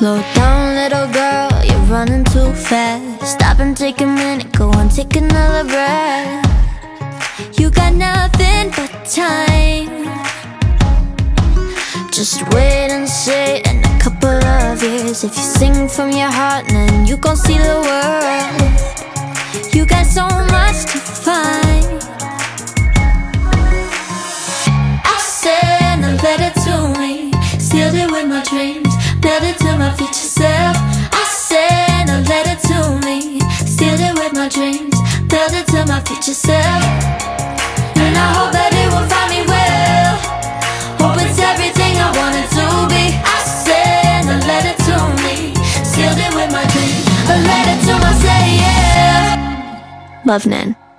Slow down, little girl, you're running too fast. Stop and take a minute, go on, take another breath. You got nothing but time. Just wait and see in a couple of years. If you sing from your heart, then you gon' see the world. You got so much to find. I said, now let it to me. Sealed it with my dreams, mailed it to my future self. I said, now let it to me. Sealed it with my dreams, mailed it to my future self. And I hope that it will find me well. Hope it's everything I want it to be. I said, now let it to me. Sealed it with my dreams, a letter to myself, yeah. Love, Nan.